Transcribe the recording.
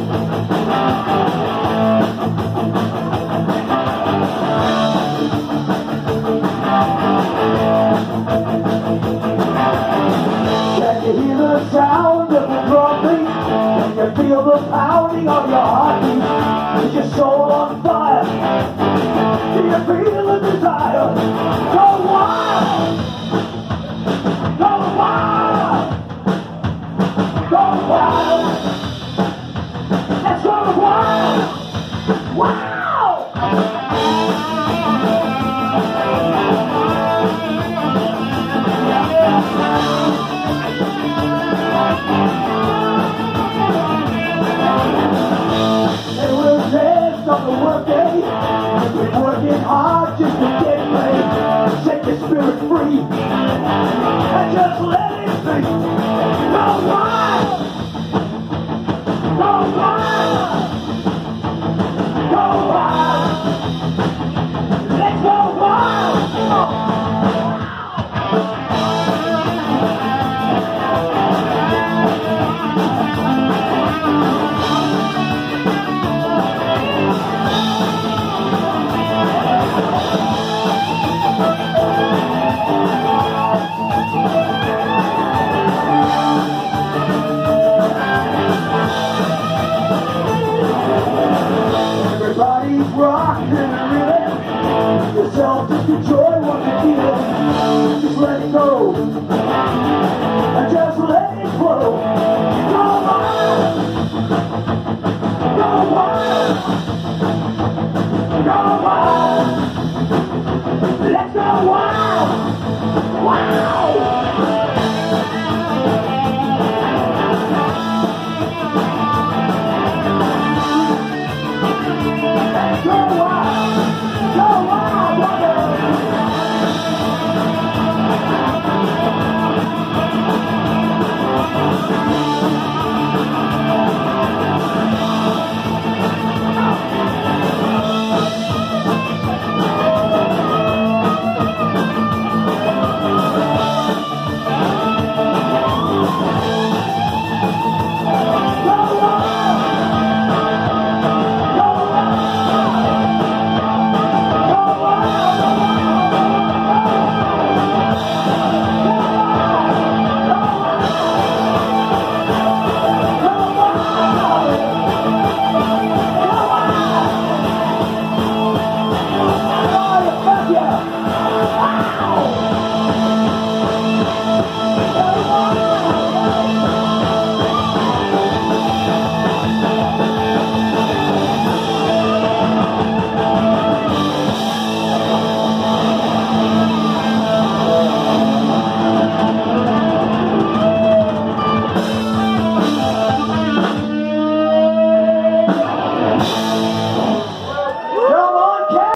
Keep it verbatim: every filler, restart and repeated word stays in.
Can you hear the sound of the drum beat? Can you feel the pounding of your heartbeat? Is your soul on fire? Do you feel the desire? Go wild! Go wild! Go wild! Let's go wild! Wow! It was rest on the workday. You've been working hard just to get paid. Set your spirit free and just let it be. Go wild! Go wild! Go wild! Let's go wild!